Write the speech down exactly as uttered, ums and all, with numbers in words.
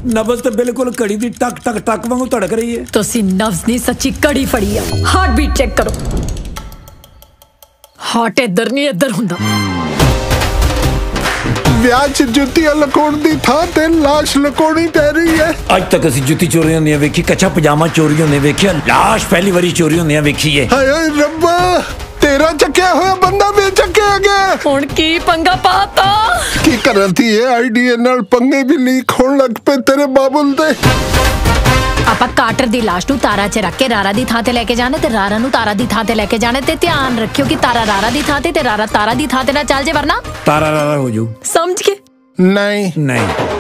ਨਬਜ਼ ਤੇ ਬਿਲਕੁਲ ਘੜੀ ਦੀ ਟਕ ਟਕ ਟਕ ਵਾਂਗੂ ਧੜਕ ਰਹੀ ਹੈ। ਤੁਸੀਂ ਨਬਜ਼ ਨਹੀਂ ਸੱਚੀ ਘੜੀ ਫੜੀ ਆ। ਹਾਰਟ ਬੀਟ ਚੈੱਕ ਕਰੋ। ਹਾਰਟ ਇੱਧਰ ਨਹੀਂ ਇੱਧਰ ਹੁੰਦਾ। ਵਿਆਹ 'ਚ ਜੁੱਤੀਆਂ ਲੁਕਾਉਣ ਦੀ ਥਾਂ ਤੇ ਲਾਸ਼ ਲੁਕਾਉਣੀ ਪੈ ਰਹੀ ਹੈ। ਅੱਜ ਤੱਕ ਅਸੀਂ ਜੁੱਤੀ ਚੋਰੀ ਹੁੰਦੀਆਂ ਵੇਖੀ, ਕੱਚਾ ਪਜਾਮਾ ਚੋਰੀ ਹੁੰਦੇ ਵੇਖਿਆ, ਲਾਸ਼ ਪਹਿਲੀ ਵਾਰੀ ਚੋਰੀ ਹੁੰਦੀਆਂ ਵੇਖੀ ਹੈ। ਹਾਏ ਓਏ ਰੱਬਾ, ਤੇਰਾ ਚੱਕਿਆ ਹੋਇਆ ਬੰਦਾ ਵੀ ਚੱਕਿਆ ਗਿਆ। ਹੁਣ ਕੀ ਪੰਗਾ ਪਾਤਾ? ਕੀ ਕਰਨ ਦੀ ਇਹ ਆਈਡੀਆ ਨਾਲ ਪੰਗੇ ਵੀ ਲੀਕ ਹੋਣ ਲੱਗ ਪਏ ਤੇਰੇ ਬਾਬੁਲ ਦੇ। ਆਪਾਂ ਕਾਟਰ ਦੀ ਲਾਸ਼ ਨੂੰ ਤਾਰਾ 'ਚ ਰੱਖ ਕੇ ਰਾਰਾ ਦੀ ਥਾਂ ਤੇ ਲੈ ਕੇ ਜਾਣਾ ਤੇ ਰਾਰਾ ਨੂੰ ਤਾਰਾ ਦੀ ਥਾਂ ਤੇ ਲੈ ਕੇ ਜਾਣਾ ਤੇ ਧਿਆਨ ਰੱਖਿਓ ਕਿ ਤਾਰਾ ਰਾਰਾ ਦੀ ਥਾਂ ਤੇ ਤੇ ਰਾਰਾ ਤਾਰਾ ਦੀ ਥਾਂ ਤੇ ਨਾ ਚੱਲ ਜੇ, ਵਰਨਾ ਤਾਰਾ ਰਾਰਾ ਹੋ ਜਾਊ। ਸਮਝ ਕੇ? ਨਹੀਂ ਨਹੀਂ